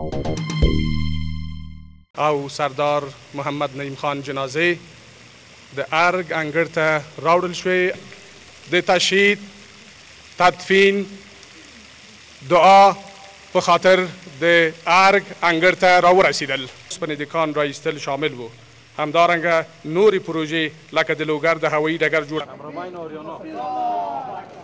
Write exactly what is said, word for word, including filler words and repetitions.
او سردار محمد نعیم خان جنازه د ارگ انګړ ته راوړل شوې. د تشهید، تدفین، دعا په خاطر د ارگ انګړ ته راورسېدل. اوسپنې د کان را ایستل شامل و. همدارنګه نورې پروژې لکه د لوګر د هوایي ډګر جوړ